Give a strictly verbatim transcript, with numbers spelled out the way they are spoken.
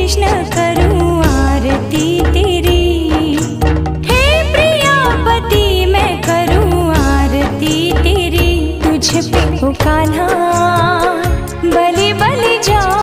कृष्ण करूं आरती तेरी। हे प्रियापति मैं करूं आरती तेरी, तुझ पे ओ कान्हा बलि बलि जा